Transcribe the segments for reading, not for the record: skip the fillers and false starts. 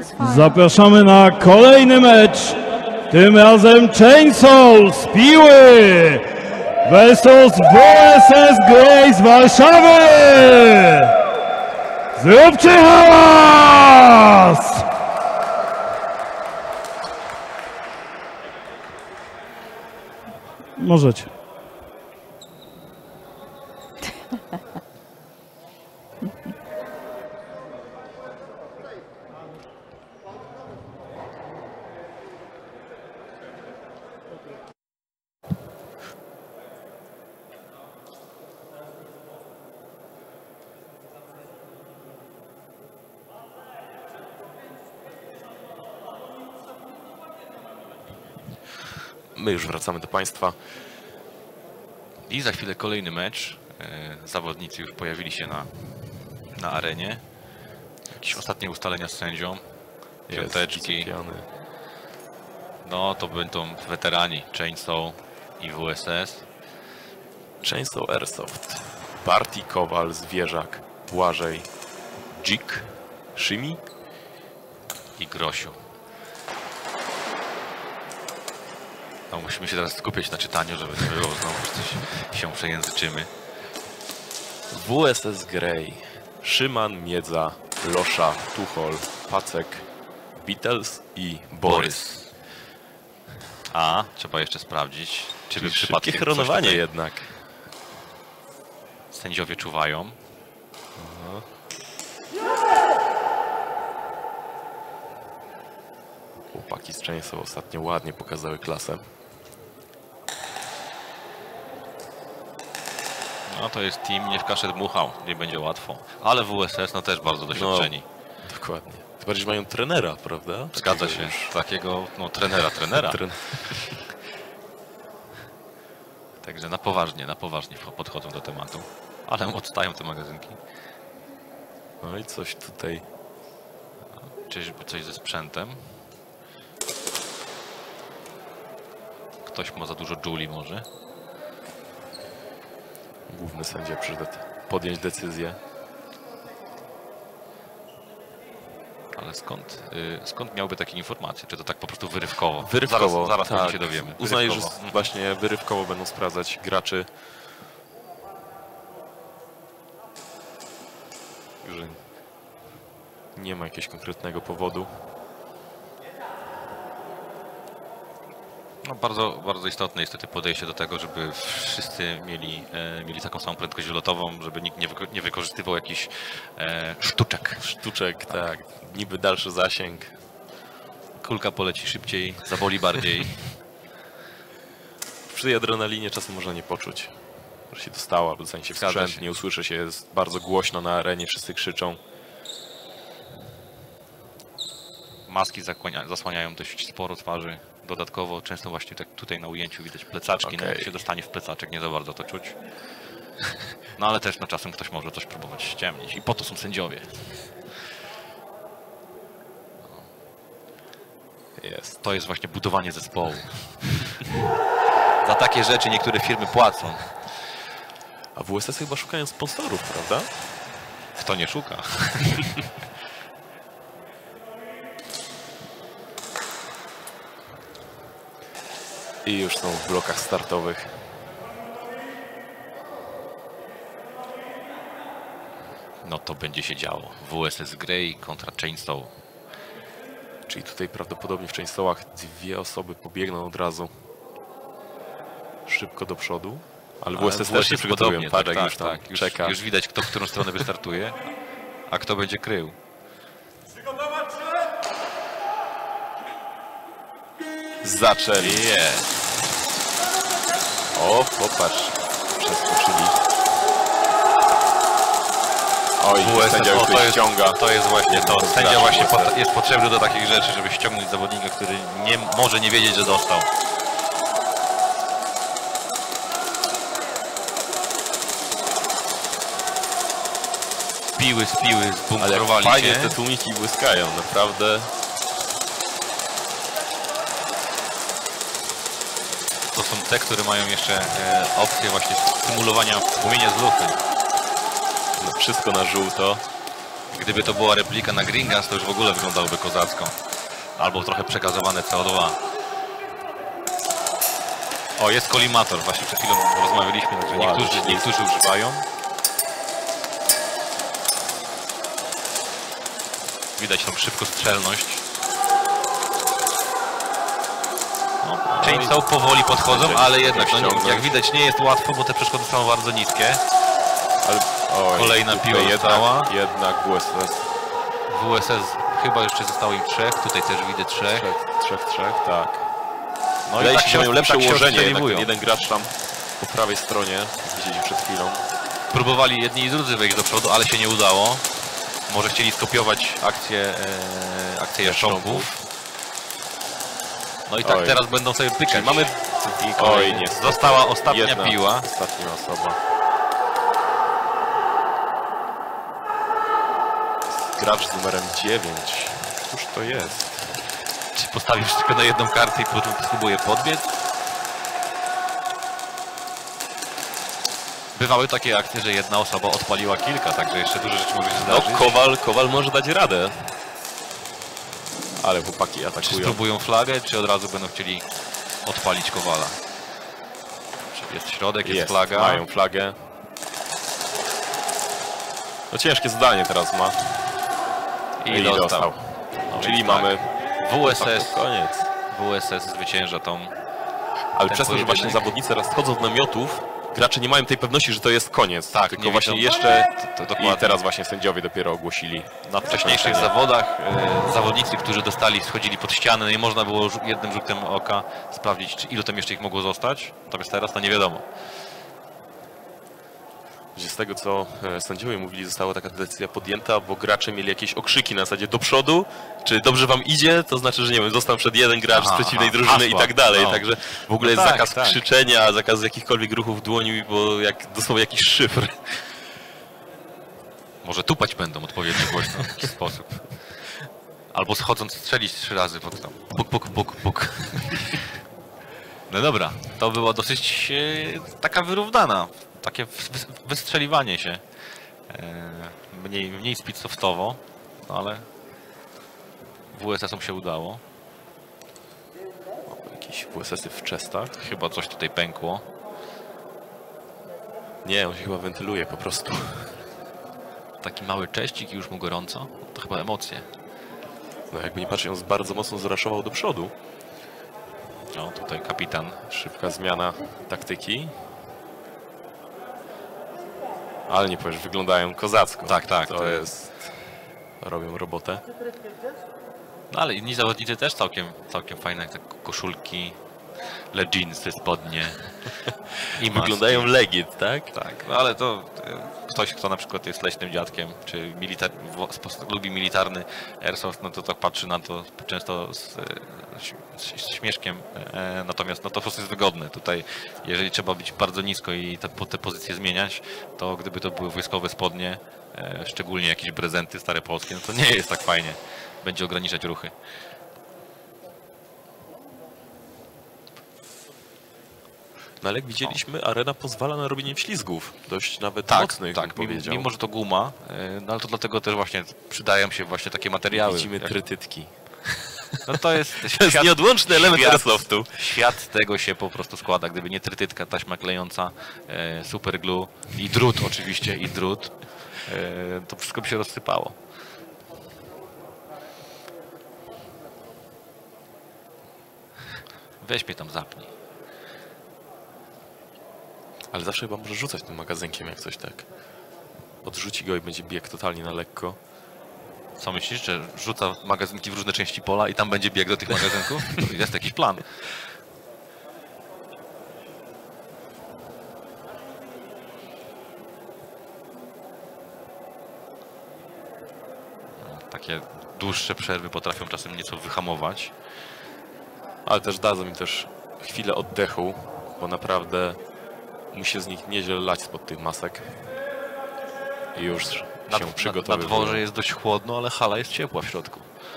Zapraszamy na kolejny mecz. Tym razem Chainsaw z Piły versus WSS Grey z Warszawy. Zróbcie hałas! Możecie. My już wracamy do Państwa. I za chwilę kolejny mecz. Zawodnicy już pojawili się na arenie. Jakieś ostatnie ustalenia z sędzią. Piąteczki. No to będą weterani Chainsaw i WSS. Chainsaw Airsoft. Barti, Kowal, Zwierzak, Błażej, Dzik, Szymi I Grosiu. No, musimy się teraz skupić na czytaniu, żeby nie było znowu coś się przejęzyczymy. WSS Grey, Szyman, Miedza, Losza, Tuchol, Pacek, Beatles i Borys. A, trzeba jeszcze sprawdzić, czy by Szybkie przypadkiem chronowanie jednak. sędziowie czuwają. Chłopaki z Chainsaw ostatnio ładnie pokazały klasę. No to jest team, nie w kaszę dmuchał, nie będzie łatwo. Ale WSS no też bardzo doświadczeni. No, dokładnie. Tym bardziej, że mają trenera, prawda? Zgadza się, takiego no, trenera. Także na poważnie podchodzą do tematu. Ale odstają te magazynki. No i coś tutaj. Czyżby coś ze sprzętem? Ktoś ma za dużo Juli może? Główny sędzia przyszedł podjąć decyzję. Ale skąd miałby takie informacje? Czy to tak po prostu wyrywkowo? Wyrywkowo, Zaraz tak. się dowiemy. Uznaję, że właśnie wyrywkowo będą sprawdzać graczy. Że nie ma jakiegoś konkretnego powodu. No, bardzo istotne jest tutaj podejście do tego, żeby wszyscy mieli taką samą prędkość wylotową, żeby nikt nie wykorzystywał jakichś sztuczek. Sztuczek, tak. Niby dalszy zasięg. Kulka poleci szybciej, zaboli bardziej. Przy tej adrenalinie czasem można nie poczuć, że się dostała, bo dostanie się w sprzęt, nie usłyszy się, jest bardzo głośno na arenie, wszyscy krzyczą. Maski zasłaniają dość sporo twarzy. Dodatkowo często właśnie tak tutaj na ujęciu widać plecaczki, no jak się dostanie w plecaczek, nie za bardzo to czuć. No ale też czasem ktoś może coś próbować ściemnić i po to są sędziowie. To jest właśnie budowanie zespołu. Za takie rzeczy niektóre firmy płacą. A WSS chyba szukają sponsorów, prawda? Kto nie szuka? I już są w blokach startowych. No to będzie się działo. WSS Grey kontra Chainsaw. Czyli tutaj prawdopodobnie w Chainsawach dwie osoby pobiegną od razu szybko do przodu. Ale WSS też się przygotują. Już czeka. Już widać, kto w którą stronę wystartuje, a kto będzie krył. Zaczęli. O, popatrz. Przeskoczyli. Oj, sędzia już ściąga. To jest właśnie to. Sędzia właśnie jest potrzebny do takich rzeczy, żeby ściągnąć zawodnika, który może nie wiedzieć, że dostał. Piły zbunkrowali się. Ale fajnie te tłumiki błyskają, naprawdę. To są te, które mają jeszcze opcję właśnie symulowania płomienia z lufy. No, wszystko na żółto. Gdyby to była replika na Green Guns, to już w ogóle wyglądałoby kozacko. Albo trochę przekazowane CO2. O, jest kolimator. Właśnie przed chwilą rozmawialiśmy, że niektórzy używają. Widać tą szybkostrzelność. No, Chainsaw powoli podchodzą, ale jednak, no, jak widać, nie jest łatwo, bo te przeszkody są bardzo niskie. Ale, kolejna piła została. Jednak WSS. WSS chyba jeszcze zostało im 3, tutaj też widzę 3. 3, tak. No wydaje i tak się, że mają lepsze ułożenie, odstrzeliwują. jeden gracz tam po prawej stronie, widzieliśmy przed chwilą. Próbowali jedni i drudzy wejść do przodu, ale się nie udało. Może chcieli skopiować akcję jaszcząbków. No i tak teraz będą sobie pykać. Czyli mamy... Oj, nie. Została ostatnia piła. Ostatnia osoba. Gracz z numerem 9. Cóż to jest? Czy postawisz tylko na jedną kartę i spróbuję podbiec? Bywały takie akcje, że jedna osoba odpaliła kilka, także jeszcze dużo rzeczy może się zdarzyć. No, Kowal może dać radę. Ale chłopaki atakują. Czy spróbują flagę, czy od razu będą chcieli odpalić Kowala? Jest środek, jest flaga. Mają flagę. No ciężkie zadanie teraz ma. I dostał. No, czyli mamy WSS. Koniec. WSS zwycięża tą... Ale przez to, że właśnie zawodnicy teraz wchodzą z namiotów, gracze nie mają tej pewności, że to jest koniec. Tak, tylko nie właśnie wiedzą, jeszcze... dokładnie. I teraz właśnie sędziowie dopiero ogłosili. Na wcześniejszych zawodach zawodnicy, którzy dostali, schodzili pod ścianę, nie można było jednym rzutem oka sprawdzić, czy ilu tam jeszcze ich mogło zostać. Natomiast teraz to nie wiadomo. Z tego, co sędziowie mówili, została taka decyzja podjęta, bo gracze mieli jakieś okrzyki na zasadzie do przodu, czy dobrze wam idzie, to znaczy, że nie wiem, został przed jeden gracz z przeciwnej drużyny i tak dalej, także w ogóle jest zakaz krzyczenia, zakaz jakichkolwiek ruchów dłoni, bo dosłownie jakiś szyfr. Może tupać będą odpowiednio głośno w jakiś sposób. Albo schodząc strzelić 3 razy pod tam. Puk, puk, puk, puk. No dobra, to było dosyć taka wyrównana. Takie wystrzeliwanie się. Mniej speedsoftowo, no ale WSS-om się udało. Jakieś WSS-y w czestach. Chyba coś tutaj pękło. Nie, on się chyba wentyluje po prostu. Taki mały cześcik i już mu gorąco. To chyba emocje. No jakby nie patrzeć, on bardzo mocno zraszował do przodu. No tutaj kapitan. Szybka zmiana taktyki. Ale nie powiesz, wyglądają kozacko. Tak, tak. To jest... Robią robotę. No ale inni zawodnicy też całkiem fajne, jak te koszulki, leginsy, spodnie. I wyglądają legit, tak? Tak, no ale to ktoś, kto na przykład jest leśnym dziadkiem, czy lubi militarny airsoft, no to tak patrzy na to często z śmieszkiem, natomiast no to po prostu jest wygodne. Tutaj, jeżeli trzeba być bardzo nisko i te pozycje zmieniać, to gdyby to były wojskowe spodnie, szczególnie jakieś prezenty stare polskie, no to nie jest tak fajnie. Będzie ograniczać ruchy. No ale jak widzieliśmy, arena pozwala na robienie ślizgów, dość nawet mocnych, tak, bym powiedział. Mimo że to guma, no ale to dlatego też właśnie przydają się właśnie takie materiały. Widzimy trytytki. No to jest nieodłączny element airsoftu. Świat tego się po prostu składa. Gdyby nie trytytka, taśma klejąca, super glue i drut oczywiście, i drut, to wszystko by się rozsypało. Weź mnie tam zapnij. Ale zawsze chyba może rzucać tym magazynkiem, jak coś tak. Odrzuci go i będzie bieg totalnie na lekko. Co myślisz, że rzuca magazynki w różne części pola i tam będzie bieg do tych magazynków? To jest jakiś plan. Takie dłuższe przerwy potrafią czasem nieco wyhamować. Ale też dadzą im też chwilę oddechu, bo naprawdę musi z nich nieźle lać spod tych masek. I już się przygotowują. Na dworze jest dość chłodno, ale hala jest ciepła w środku.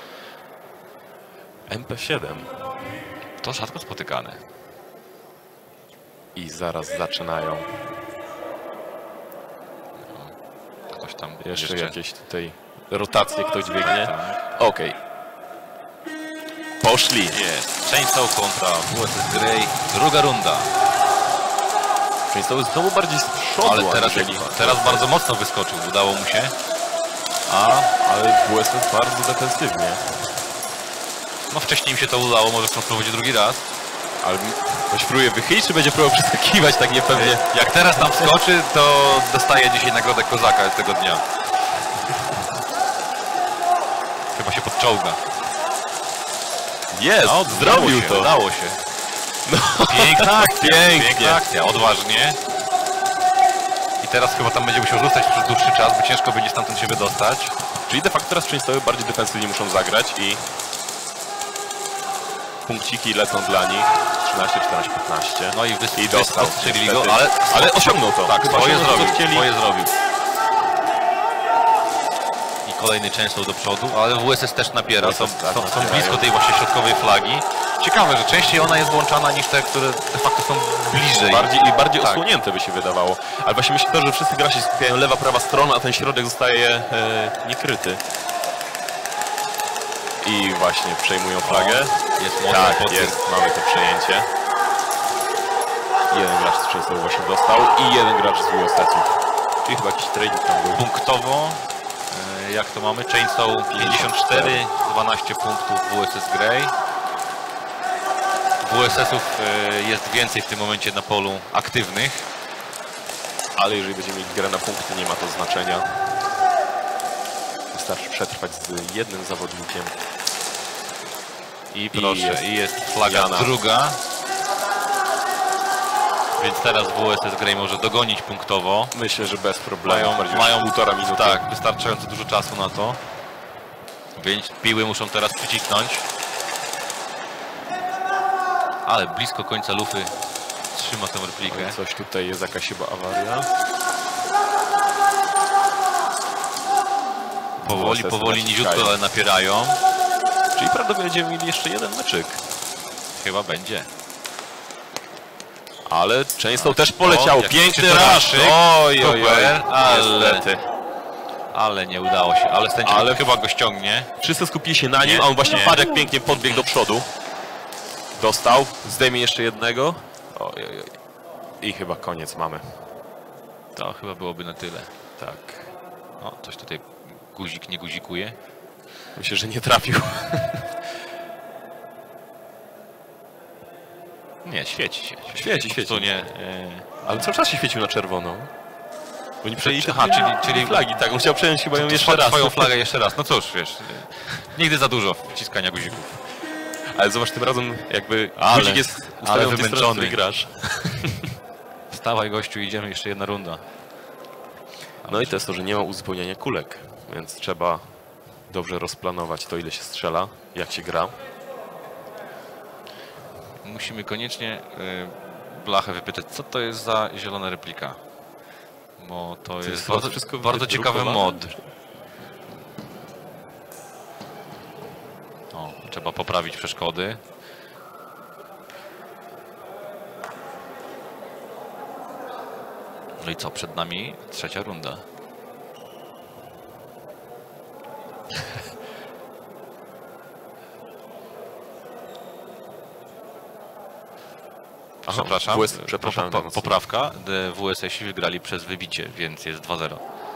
MP7. To rzadko spotykane. I zaraz zaczynają. ktoś tam Jeszcze jakieś tutaj rotacje, ktoś biegnie. Okej. Poszli. Jest. Chainsaw kontra WSS Grey. Druga runda. Chainsaw znowu bardziej z przodu. Ale teraz bardzo mocno wyskoczył. Udało mu się. Ale WSS bardzo defensywnie. No wcześniej mi się to udało. Może spróbować drugi raz. Ale ktoś próbuje wychylić, czy będzie próbował przeskakiwać tak niepewnie? Jak teraz tam wskoczy, to dostaje dzisiaj nagrodę kozaka tego dnia. Chyba się podczołga. Jest! No, zrobił to! Udało się. No, Piękna akcja, pięknie. piękna akcja, odważnie. I teraz chyba tam będzie musiał rzucać przez dłuższy czas, bo ciężko będzie stamtąd się wydostać. Czyli de facto teraz Chainsawy bardziej defensywnie muszą zagrać i punkciki lecą dla nich. 13, 14, 15. No i dostał. strzelili go, Niestety. Ale osiągnął to. Tak, Chyba swoje osiągnął, co zrobił, chcieli. swoje zrobił. I kolejny Chainsaw do przodu, ale WSS też napiera, są blisko tej właśnie środkowej flagi. Ciekawe, że częściej ona jest włączana niż te, które de facto są bliżej. Bardziej Tak. osłonięte by się wydawało. Ale właśnie myślę, że wszyscy gracze się skupiają lewa, prawa strona, a ten środek zostaje niekryty. I właśnie przejmują flagę. Jest mocno Tak, jest. Mamy to przejęcie. Jeden gracz z Chainsaw właśnie dostał i jeden gracz z WSS-ów. Czyli chyba jakiś trading tam był. Punktowo, jak to mamy? Chainsaw 54, 12 punktów WSS Grey. WSS-ów jest więcej w tym momencie na polu aktywnych. Ale jeżeli będziemy mieli grę na punkty, nie ma to znaczenia. Wystarczy przetrwać z jednym zawodnikiem. I proszę, i jest flaga druga. Więc teraz WSS Grey może dogonić punktowo. Myślę, że bez problemu. Mają półtora minuty. Tak, wystarczająco dużo czasu na to. Więc piły muszą teraz przycisnąć. Ale blisko końca lufy trzyma tę replikę. Coś tutaj jest, jakaś chyba awaria. Powoli, niziutko, ale napierają. Czyli prawdopodobnie będziemy mieli jeszcze jeden meczyk. Chyba będzie. Ale Chainsaw też poleciał. Piękny rush. rush. Oj, Ale nie udało się. Ale sędzia chyba go ściągnie. Wszyscy skupili się na nim, a on właśnie padł, jak pięknie podbiegł do przodu. Dostał. Zdejmie jeszcze jednego. Oj. I chyba koniec mamy. To chyba byłoby na tyle. Tak. O, coś tutaj guzik nie guzikuje. Myślę, że nie trafił. Nie, świeci się. Świeci. To nie, Ale cały czas się świecił na czerwono. Bo nie przejęli czyli flagi. Tak, on chciał przejąć chyba ją jeszcze raz. Swoją flagę jeszcze raz. No cóż, wiesz, nigdy za dużo wciskania guzików. Ale zobacz, tym razem jakby guzik jest wymęczony. Grasz. Wstawaj gościu, idziemy, jeszcze jedna runda. No i to jest to, że nie ma uzupełniania kulek, więc trzeba dobrze rozplanować to, ile się strzela, jak się gra. Musimy koniecznie blachę wypytać, co to jest za zielona replika. Bo to jest bardzo ciekawy mod. O, trzeba poprawić przeszkody. No i co, przed nami trzecia runda. Przepraszam, poprawka. WSS wygrali przez wybicie, więc jest 2-0.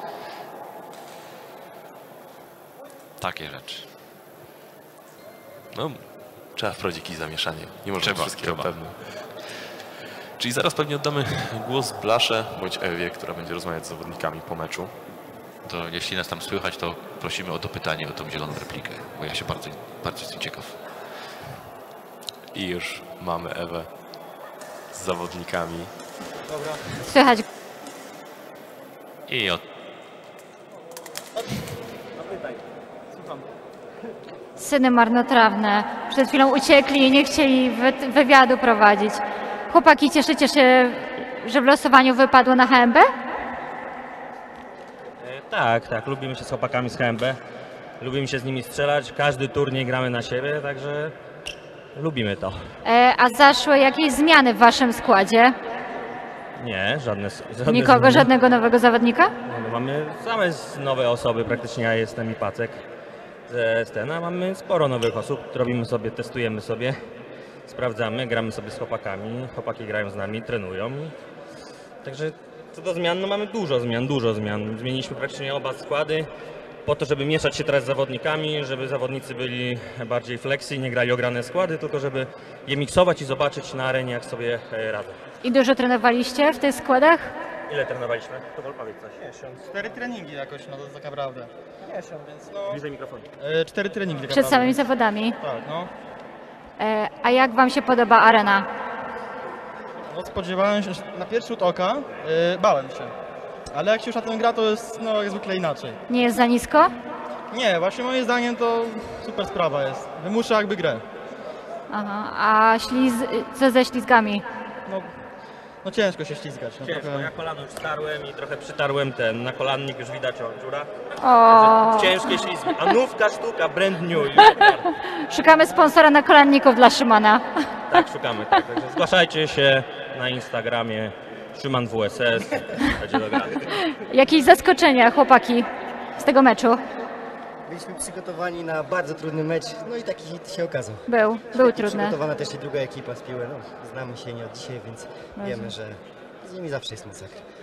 Takie rzeczy. No, trzeba wprowadzić jakieś zamieszanie. Nie można wszystkiego pewnie. Czyli zaraz pewnie oddamy głos Blasze bądź Ewie, która będzie rozmawiać z zawodnikami po meczu. To jeśli nas tam słychać, to prosimy o dopytanie o tą zieloną replikę, bo ja się bardzo jestem ciekaw. I już mamy Ewę z zawodnikami. Dobra. Słychać. I Słucham. Syny marnotrawne. Przed chwilą uciekli i nie chcieli wywiadu prowadzić. Chłopaki, cieszycie się, że w losowaniu wypadło na HMB? Tak, lubimy się z chłopakami z HMB. Lubimy się z nimi strzelać. Każdy turniej gramy na siebie, także lubimy to. A zaszły jakieś zmiany w waszym składzie? Nie, żadne Nikogo, zmiany. żadnego nowego zawodnika? No, mamy same nowe osoby, praktycznie ja jestem i Pacek z STN, a mamy sporo nowych osób, robimy sobie, testujemy sobie, sprawdzamy, gramy sobie z chłopakami, chłopaki grają z nami, trenują. Także co do zmian, no mamy dużo zmian. Zmieniliśmy praktycznie oba składy po to, żeby mieszać się teraz z zawodnikami, żeby zawodnicy byli bardziej flexi, nie grali ograne składy, tylko żeby je miksować i zobaczyć na arenie, jak sobie radzą. I dużo trenowaliście w tych składach? Ile trenowaliśmy? To powiedz coś. Miesiąc. 4 treningi jakoś, no to tak naprawdę. Miesiąc, więc no... Bliżej mikrofonu. 4 treningi tak Przed naprawdę. samymi zawodami. Tak, no. A jak wam się podoba arena? No spodziewałem się, na pierwszy rzut oka bałem się. Ale jak się już na tym gra, to jest no jak zwykle inaczej. Nie jest za nisko? Nie, właśnie moim zdaniem to super sprawa jest. Wymusza jakby grę. Aha. A co ze ślizgami? No ciężko się ślizgać. No, Ciężko, trochę... ja kolano już starłem i trochę przytarłem ten, na kolannik już widać dziura. O, Ciężkie ślizgi, a nówka sztuka, brand new. szukamy sponsora na kolanników dla Szymana. Tak, szukamy, tak. Także zgłaszajcie się na Instagramie Szyman WSS, będzie dograny. Jakieś zaskoczenia, chłopaki, z tego meczu? Byliśmy przygotowani na bardzo trudny mecz, no i taki hit się okazał. Był trudny. Przygotowana też i druga ekipa z piły, no znamy się nie od dzisiaj, więc wiemy, że z nimi zawsze jest masakra.